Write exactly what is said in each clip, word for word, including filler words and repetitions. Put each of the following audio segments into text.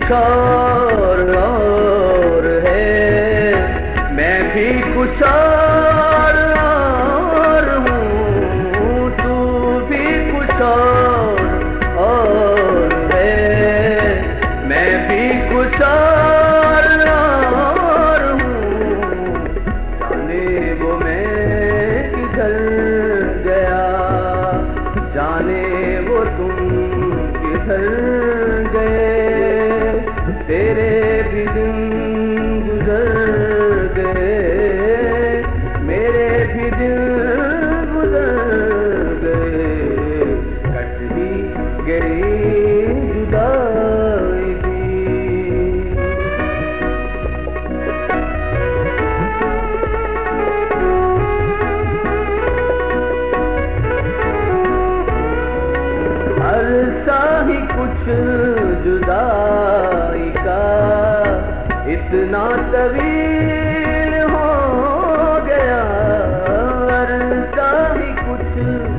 कुछ और और है, मैं भी कुछ और और हूँ, तू भी कुछ और और है, मैं भी कुछ और और हूँ। जाने वो मैं किधर गया, जाने वो तुम किधर गए, तेरे भी दिन गुजर गए, मेरे भी दिन गुजर गए, कट ही गई जुदाई भी। अरसा ही कुछ जुदाई का इतना तवील हो गया, अरसा ही कुछ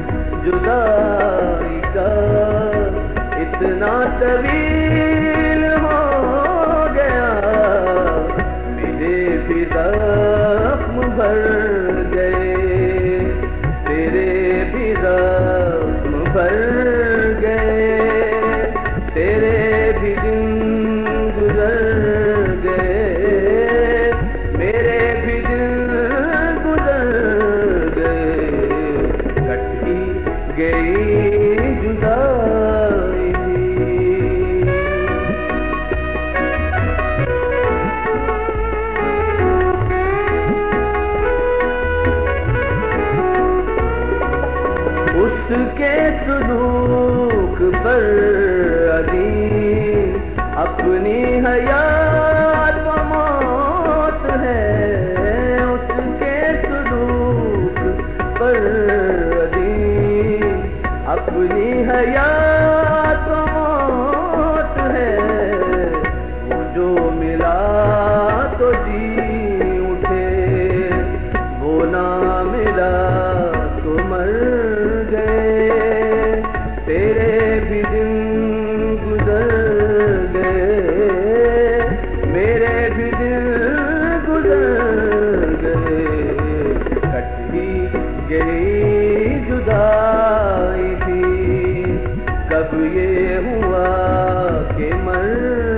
जुदाई का इतना तवील हो गया, मेरे भी जख्म भर गए, तेरे भी जख्म भर गए, तेरे भी दिन गुजर गए, मेरे भी दिन गुजर गए, कट ही गई जुदाई भी। उसके सुलूक पर अजीम अपनी हयात व मौत है, उसके सुलूक पर अजीम अपनी हयात व मौत है, वो जो मिला तो जी उठे, वो ना मिला तो मर गए, तेरे भी दिन गुजर गए, मेरे भी दिन गुजर गए, कट ही गई जुदाई भी। कब ये हुआ कि मर